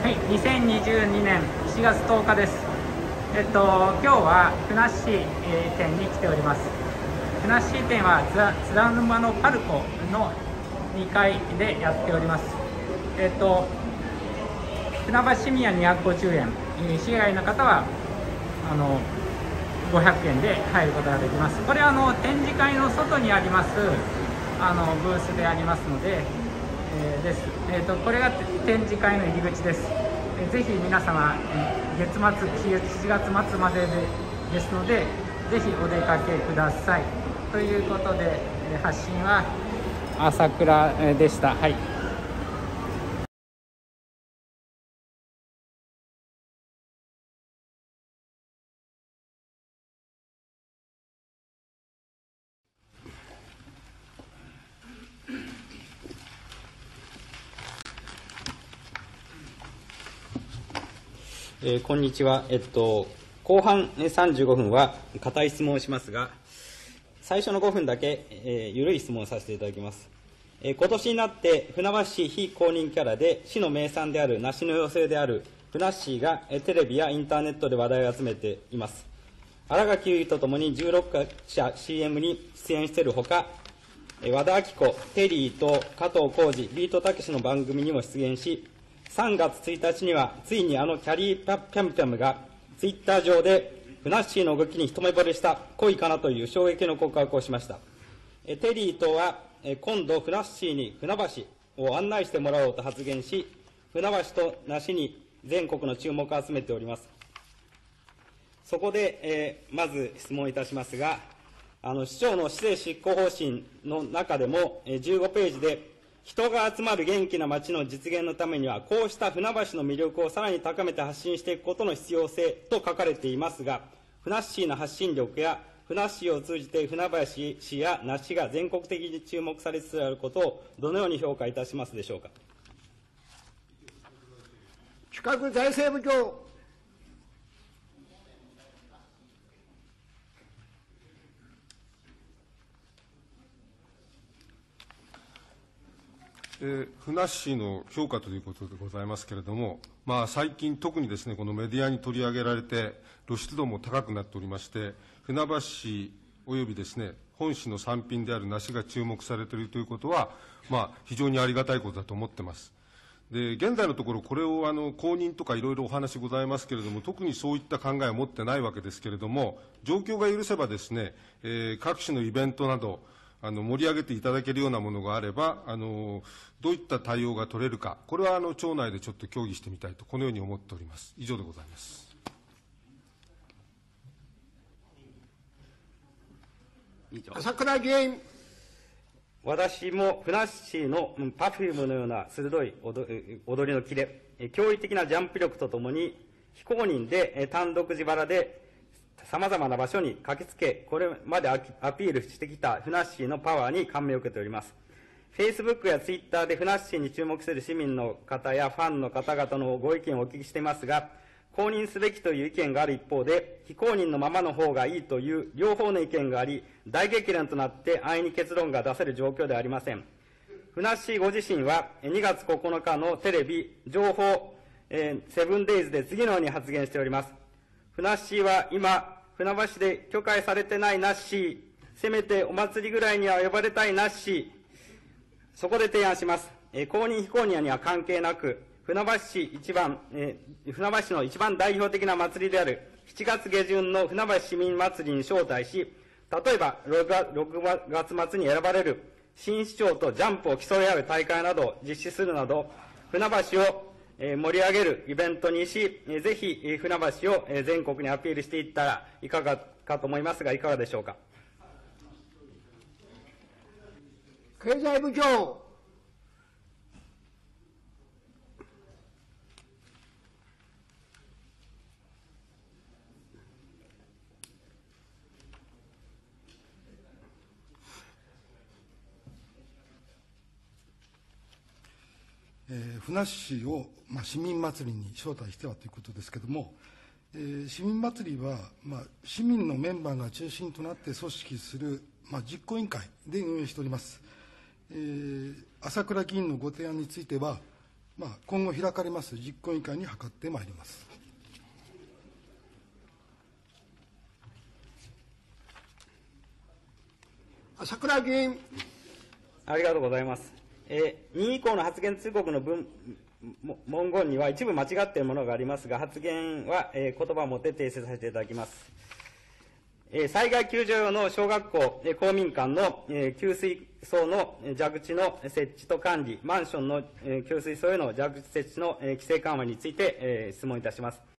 はい、2022年4月10日です。今日はふなっしー店に来ております。ふなっしー店は津田沼のパルコの2階でやっております。船橋シミヤ250円、市外の方は500円で入ることができます。これは展示会の外にありますブースでありますので、です。これが展示会の入り口です。ぜひ皆様、月末7月末までですので、ぜひお出かけください。ということで、発信は朝倉でした。はい。 こんにちは。後半35分は固い質問をしますが、最初の5分だけ、緩い質問をさせていただきます。今年になって船橋市非公認キャラで市の名産である梨の妖精であるふなっしーがテレビやインターネットで話題を集めています。新垣結衣とともに16社 CM に出演しているほか、和田アキ子、テリーと加藤浩次、ビートたけしの番組にも出演し、3月1日にはついにキャリーピャムピャムがツイッター上でふなっしーの動きに一目惚れした恋かなという衝撃の告白をしました。テリーとは今度ふなっしーに船橋を案内してもらおうと発言し、船橋と梨に全国の注目を集めております。そこで、まず質問いたしますが、市長の市政執行方針の中でも15ページで、人が集まる元気な街の実現のためには、こうした船橋の魅力をさらに高めて発信していくことの必要性と書かれていますが、ふなっしーの発信力や、ふなっしーを通じて船橋市や梨が全国的に注目されつつあることを、どのように評価いたしますでしょうか。 近く財政部長。 ふなっしーの評価ということでございますけれども、最近、特にですね、このメディアに取り上げられて、露出度も高くなっておりまして、船橋市およびですね、本市の産品である梨が注目されているということは、非常にありがたいことだと思っています。で、現在のところ、これを公認とかいろいろお話ございますけれども、特にそういった考えを持ってないわけですけれども、状況が許せばですね、各種のイベントなど、盛り上げていただけるようなものがあれば、どういった対応が取れるか、これは町内でちょっと協議してみたいと、このように思っております。以上でございます。 朝倉議員。 私もふなっしーのパフュームのような鋭い踊りのキレ、驚異的なジャンプ力とともに、非公認で単独自腹でさまざまな場所に駆けつけ、これまでアピールしてきたふなっしーのパワーに感銘を受けております。フェイスブックやツイッターでふなっしーに注目する市民の方やファンの方々のご意見をお聞きしていますが、公認すべきという意見がある一方で、非公認のままの方がいいという両方の意見があり、大激論となって安易に結論が出せる状況ではありません。ふなっしーご自身は2月9日のテレビ情報セブンデイズで次のように発言しております。ふなっしーは今、船橋で許可されてないなっしー、せめてお祭りぐらいには呼ばれたいなっしー、そこで提案します。公認非公認には関係なく、船橋市の一番代表的な祭りである7月下旬の船橋市民祭りに招待し、例えば6月末に選ばれる新市長とジャンプを競い合う大会などを実施するなど、船橋を盛り上げるイベントにし、ぜひ船橋を全国にアピールしていったらいかがかと思いますが、いかがでしょうか。 経済部長。 ふなっしーを、市民祭りに招待してはということですけれども、市民祭りは、市民のメンバーが中心となって組織する、実行委員会で運営しております。朝倉議員のご提案については、 今後開かれます実行委員会に諮ってまいります。 朝倉議員。 ありがとうございます。2以降の発言通告の文言には一部間違っているものがありますが、発言は、言葉を持って訂正させていただきます。災害救助用の小学校、公民館の、給水槽の蛇口の設置と管理、マンションの、給水槽への蛇口設置の、規制緩和について、質問いたします。